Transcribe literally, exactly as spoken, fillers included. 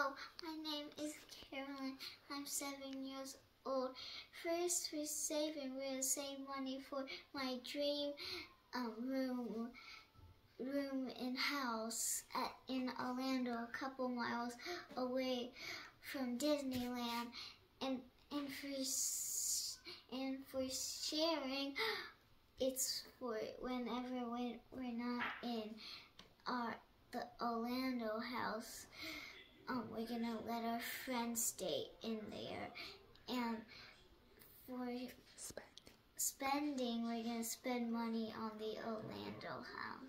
Hello, my name is Carolyn. I'm seven years old. First, we're saving. We're gonna save money for my dream um, room, room and house at in Orlando, a couple miles away from Disneyland, and and for and for sharing, it's for whenever we we're not in our the Orlando house. Um, we're gonna let our friends stay in there, and for spending, we're gonna spend money on the Orlando house.